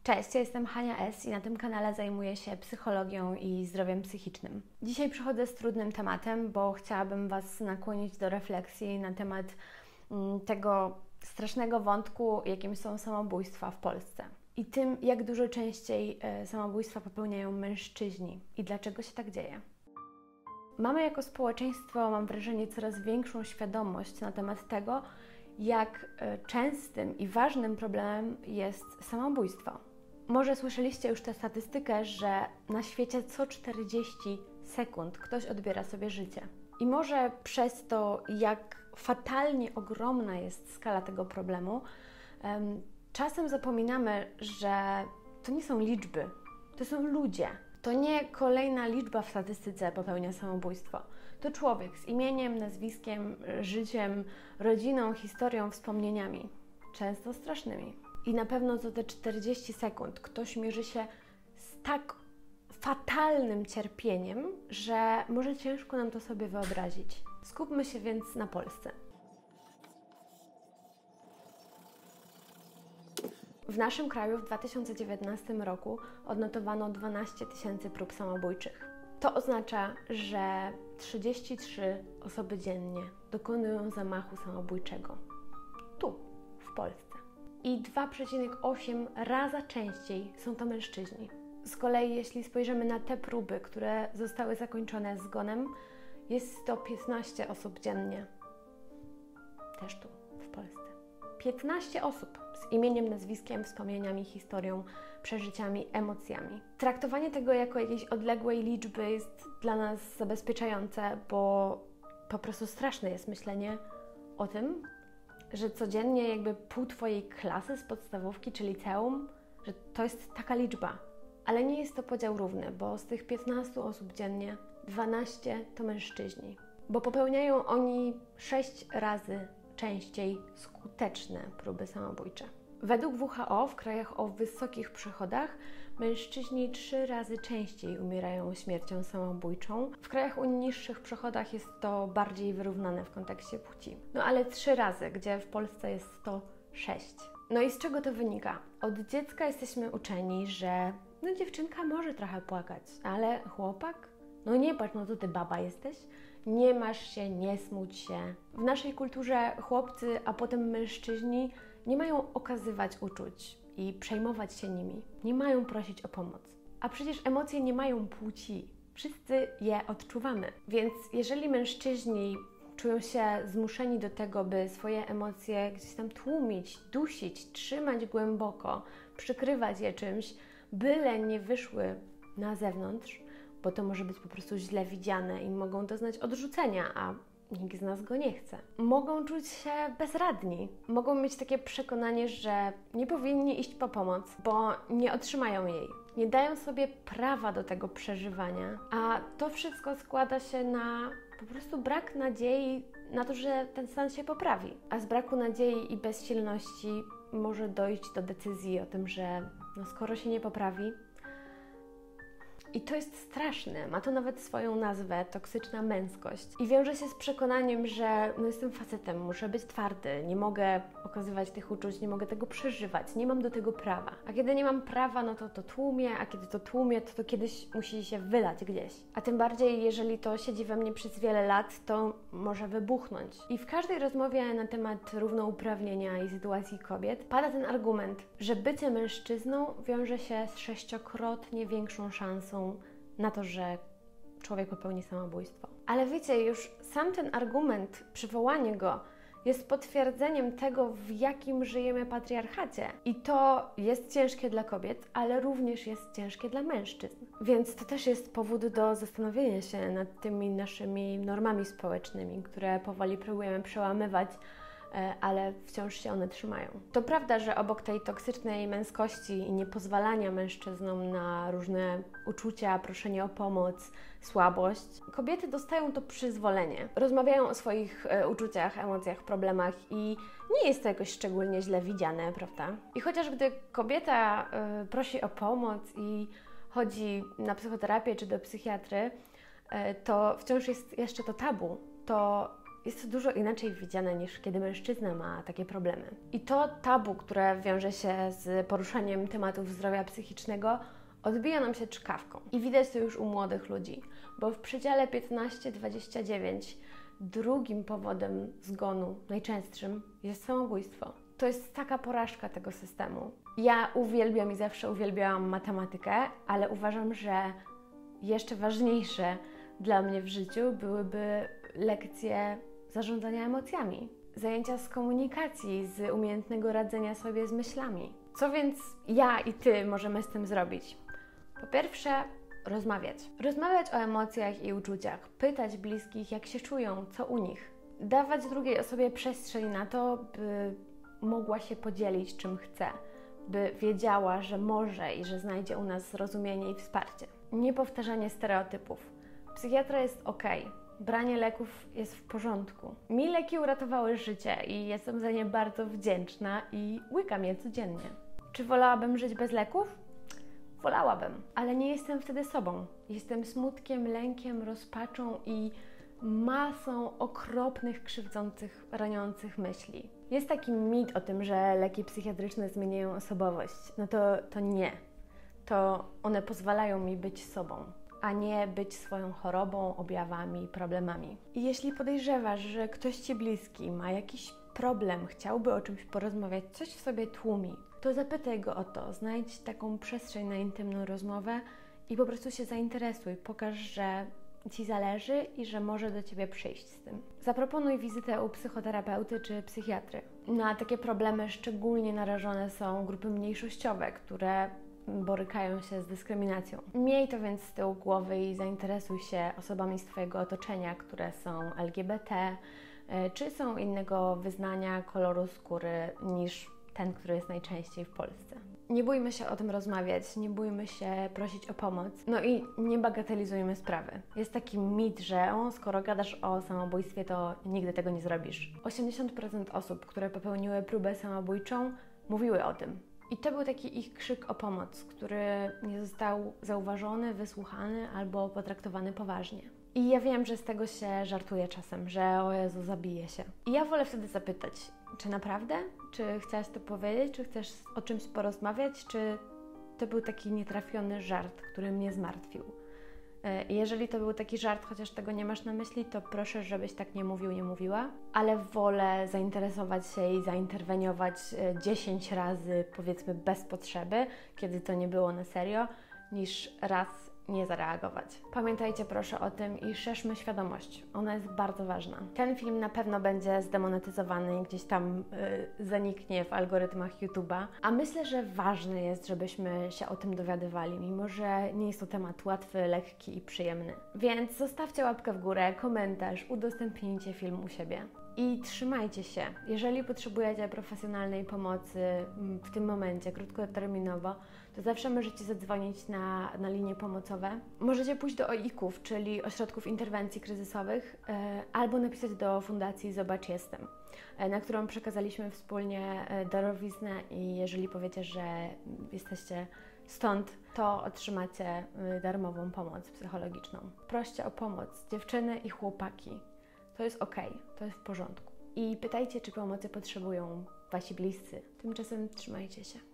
Cześć, ja jestem Hania S. i na tym kanale zajmuję się psychologią i zdrowiem psychicznym. Dzisiaj przychodzę z trudnym tematem, bo chciałabym Was nakłonić do refleksji na temat tego strasznego wątku, jakim są samobójstwa w Polsce. I tym, jak dużo częściej samobójstwa popełniają mężczyźni i dlaczego się tak dzieje. Mamy jako społeczeństwo, mam wrażenie, coraz większą świadomość na temat tego, jak częstym i ważnym problemem jest samobójstwo. Może słyszeliście już tę statystykę, że na świecie co 40 sekund ktoś odbiera sobie życie. I może przez to, jak fatalnie ogromna jest skala tego problemu, czasem zapominamy, że to nie są liczby, to są ludzie. To nie kolejna liczba w statystyce popełnia samobójstwo. To człowiek z imieniem, nazwiskiem, życiem, rodziną, historią, wspomnieniami. Często strasznymi. I na pewno co te 40 sekund ktoś mierzy się z tak fatalnym cierpieniem, że może ciężko nam to sobie wyobrazić. Skupmy się więc na Polsce. W naszym kraju w 2019 roku odnotowano 12 000 prób samobójczych. To oznacza, że 33 osoby dziennie dokonują zamachu samobójczego. Tu, w Polsce. I 2,8 razy częściej są to mężczyźni. Z kolei jeśli spojrzymy na te próby, które zostały zakończone zgonem, jest to 15 osób dziennie. Też tu, w Polsce. 15 osób z imieniem, nazwiskiem, wspomnieniami, historią, przeżyciami, emocjami. Traktowanie tego jako jakiejś odległej liczby jest dla nas zabezpieczające, bo po prostu straszne jest myślenie o tym, że codziennie jakby pół Twojej klasy z podstawówki czy liceum, że to jest taka liczba. Ale nie jest to podział równy, bo z tych 15 osób dziennie 12 to mężczyźni. Bo popełniają oni 6 razy częściej skuteczne próby samobójcze. Według WHO w krajach o wysokich przychodach mężczyźni 3 razy częściej umierają śmiercią samobójczą. W krajach o niższych przychodach jest to bardziej wyrównane w kontekście płci. No ale 3 razy, gdzie w Polsce jest to 6. No i z czego to wynika? Od dziecka jesteśmy uczeni, że dziewczynka może trochę płakać, ale chłopak? No nie patrz, to ty baba jesteś. Nie masz się, nie smuć się. W naszej kulturze chłopcy, a potem mężczyźni nie mają okazywać uczuć i przejmować się nimi. Nie mają prosić o pomoc. A przecież emocje nie mają płci. Wszyscy je odczuwamy. Więc jeżeli mężczyźni czują się zmuszeni do tego, by swoje emocje gdzieś tam tłumić, dusić, trzymać głęboko, przykrywać je czymś, byle nie wyszły na zewnątrz, bo to może być po prostu źle widziane i mogą doznać odrzucenia, a nikt z nas go nie chce. Mogą czuć się bezradni. Mogą mieć takie przekonanie, że nie powinni iść po pomoc, bo nie otrzymają jej. Nie dają sobie prawa do tego przeżywania, a to wszystko składa się na po prostu brak nadziei na to, że ten stan się poprawi. A z braku nadziei i bezsilności może dojść do decyzji o tym, że skoro się nie poprawi. I to jest straszne, ma to nawet swoją nazwę, toksyczna męskość. I wiąże się z przekonaniem, że jestem facetem, muszę być twardy, nie mogę okazywać tych uczuć, nie mogę tego przeżywać, nie mam do tego prawa. A kiedy nie mam prawa, to tłumię, a kiedy to tłumię, to kiedyś musi się wylać gdzieś. A tym bardziej, jeżeli to siedzi we mnie przez wiele lat, to może wybuchnąć. I w każdej rozmowie na temat równouprawnienia i sytuacji kobiet pada ten argument, że bycie mężczyzną wiąże się z 6-krotnie większą szansą na to, że człowiek popełni samobójstwo. Ale wiecie, już sam ten argument, przywołanie go jest potwierdzeniem tego, w jakim żyjemy patriarchacie. I to jest ciężkie dla kobiet, ale również jest ciężkie dla mężczyzn. Więc to też jest powód do zastanowienia się nad tymi naszymi normami społecznymi, które powoli próbujemy przełamywać, ale wciąż się one trzymają. To prawda, że obok tej toksycznej męskości i niepozwalania mężczyznom na różne uczucia, proszenie o pomoc, słabość, kobiety dostają to przyzwolenie. Rozmawiają o swoich uczuciach, emocjach, problemach i nie jest to jakoś szczególnie źle widziane, prawda? I chociaż gdy kobieta prosi o pomoc i chodzi na psychoterapię czy do psychiatry, to wciąż jest jeszcze to tabu. To jest to dużo inaczej widziane niż kiedy mężczyzna ma takie problemy. I to tabu, które wiąże się z poruszaniem tematów zdrowia psychicznego, odbija nam się czkawką. I widać to już u młodych ludzi, bo w przedziale 15-29 drugim powodem zgonu, najczęstszym, jest samobójstwo. To jest taka porażka tego systemu. Ja uwielbiam i zawsze uwielbiałam matematykę, ale uważam, że jeszcze ważniejsze dla mnie w życiu byłyby lekcje zarządzania emocjami, zajęcia z komunikacji, z umiejętnego radzenia sobie z myślami. Co więc ja i Ty możemy z tym zrobić? Po pierwsze, rozmawiać. Rozmawiać o emocjach i uczuciach, pytać bliskich, jak się czują, co u nich. Dawać drugiej osobie przestrzeń na to, by mogła się podzielić czym chce, by wiedziała, że może i że znajdzie u nas zrozumienie i wsparcie. Niepowtarzanie stereotypów. Psychiatra jest okej. Branie leków jest w porządku. Mi leki uratowały życie i jestem za nie bardzo wdzięczna i łykam je codziennie. Czy wolałabym żyć bez leków? Wolałabym, ale nie jestem wtedy sobą. Jestem smutkiem, lękiem, rozpaczą i masą okropnych, krzywdzących, raniących myśli. Jest taki mit o tym, że leki psychiatryczne zmieniają osobowość. No to nie. To one pozwalają mi być sobą, a nie być swoją chorobą, objawami, problemami. I jeśli podejrzewasz, że ktoś Ci bliski ma jakiś problem, chciałby o czymś porozmawiać, coś w sobie tłumi, to zapytaj go o to, znajdź taką przestrzeń na intymną rozmowę i po prostu się zainteresuj, pokaż, że Ci zależy i że może do Ciebie przyjść z tym. Zaproponuj wizytę u psychoterapeuty czy psychiatry. Na takie problemy szczególnie narażone są grupy mniejszościowe, które borykają się z dyskryminacją. Miej to więc z tyłu głowy i zainteresuj się osobami z Twojego otoczenia, które są LGBT, czy są innego wyznania, koloru skóry niż ten, który jest najczęściej w Polsce. Nie bójmy się o tym rozmawiać, nie bójmy się prosić o pomoc, no i nie bagatelizujmy sprawy. Jest taki mit, że skoro gadasz o samobójstwie, to nigdy tego nie zrobisz. 80% osób, które popełniły próbę samobójczą, mówiły o tym. I to był taki ich krzyk o pomoc, który nie został zauważony, wysłuchany albo potraktowany poważnie. I ja wiem, że z tego się żartuje czasem, że o Jezu, zabije się. I ja wolę wtedy zapytać, czy naprawdę? Czy chciałaś to powiedzieć? Czy chcesz o czymś porozmawiać? Czy to był taki nietrafiony żart, który mnie zmartwił? Jeżeli to był taki żart, chociaż tego nie masz na myśli, to proszę, żebyś tak nie mówił, nie mówiła. Ale wolę zainteresować się i zainterweniować 10 razy, powiedzmy, bez potrzeby, kiedy to nie było na serio, niż raz nie zareagować. Pamiętajcie proszę o tym i szerzmy świadomość. Ona jest bardzo ważna. Ten film na pewno będzie zdemonetyzowany i gdzieś tam zaniknie w algorytmach YouTube'a, a myślę, że ważne jest, żebyśmy się o tym dowiadywali, mimo że nie jest to temat łatwy, lekki i przyjemny. Więc zostawcie łapkę w górę, komentarz, udostępnijcie film u siebie. I trzymajcie się. Jeżeli potrzebujecie profesjonalnej pomocy w tym momencie, krótkoterminowo, to zawsze możecie zadzwonić na linie pomocowe. Możecie pójść do OIK-ów, czyli Ośrodków Interwencji Kryzysowych, albo napisać do Fundacji Zobacz Jestem, na którą przekazaliśmy wspólnie darowiznę i jeżeli powiecie, że jesteście stąd, to otrzymacie darmową pomoc psychologiczną. Proście o pomoc, dziewczyny i chłopaki. To jest okej, to jest w porządku. I pytajcie, czy pomocy potrzebują Wasi bliscy. Tymczasem trzymajcie się.